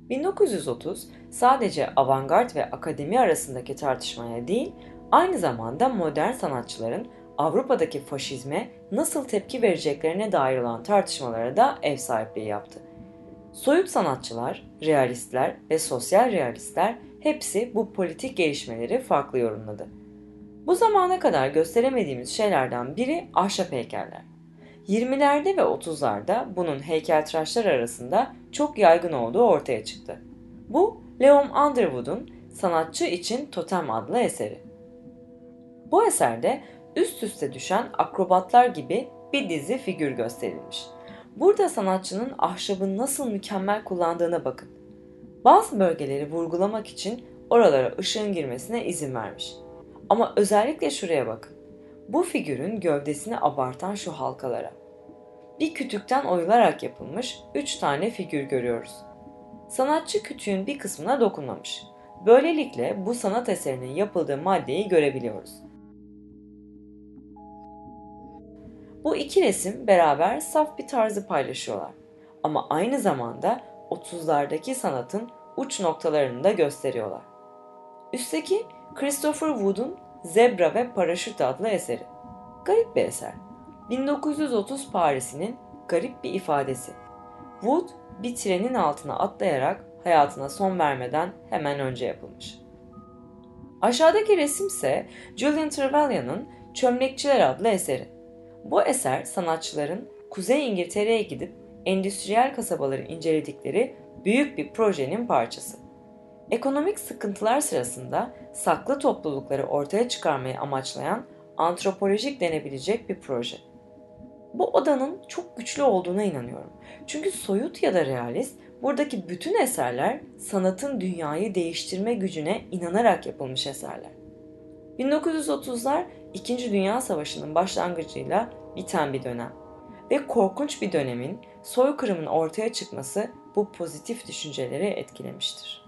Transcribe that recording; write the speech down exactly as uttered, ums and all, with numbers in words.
bin dokuz yüz otuz sadece avantgard ve akademi arasındaki tartışmaya değil, aynı zamanda modern sanatçıların Avrupa'daki faşizme nasıl tepki vereceklerine dair olan tartışmalara da ev sahipliği yaptı. Soyut sanatçılar, realistler ve sosyal realistler hepsi bu politik gelişmeleri farklı yorumladı. Bu zamana kadar gösteremediğimiz şeylerden biri ahşap heykeller. yirmilerde ve otuzlarda bunun heykeltıraşlar arasında çok yaygın olduğu ortaya çıktı. Bu, Leon Underwood'un Sanatçı için Totem adlı eseri. Bu eserde üst üste düşen akrobatlar gibi bir dizi figür gösterilmiş. Burada sanatçının ahşabı nasıl mükemmel kullandığına bakın. Bazı bölgeleri vurgulamak için oralara ışığın girmesine izin vermiş. Ama özellikle şuraya bakın. Bu figürün gövdesini abartan şu halkalara. Bir kütükten oyularak yapılmış üç tane figür görüyoruz. Sanatçı kütüğün bir kısmına dokunmamış. Böylelikle bu sanat eserinin yapıldığı maddeyi görebiliyoruz. Bu iki resim beraber saf bir tarzı paylaşıyorlar. Ama aynı zamanda otuzlardaki sanatın uç noktalarını da gösteriyorlar. Üstteki Christopher Wood'un Zebra ve Paraşüt adlı eseri. Garip bir eser. bin dokuz yüz otuz Paris'inin garip bir ifadesi. Wood bir trenin altına atlayarak hayatına son vermeden hemen önce yapılmış. Aşağıdaki resim ise Julian Trevelyan'ın Çömlekçiler adlı eseri. Bu eser sanatçıların Kuzey İngiltere'ye gidip endüstriyel kasabaları inceledikleri büyük bir projenin parçası. Ekonomik sıkıntılar sırasında saklı toplulukları ortaya çıkarmayı amaçlayan antropolojik denebilecek bir proje. Bu odanın çok güçlü olduğuna inanıyorum. Çünkü soyut ya da realist, buradaki bütün eserler sanatın dünyayı değiştirme gücüne inanarak yapılmış eserler. bin dokuz yüz otuzlar İkinci Dünya Savaşı'nın başlangıcıyla biten bir dönem ve korkunç bir dönemin soykırımın ortaya çıkması bu pozitif düşünceleri etkilemiştir.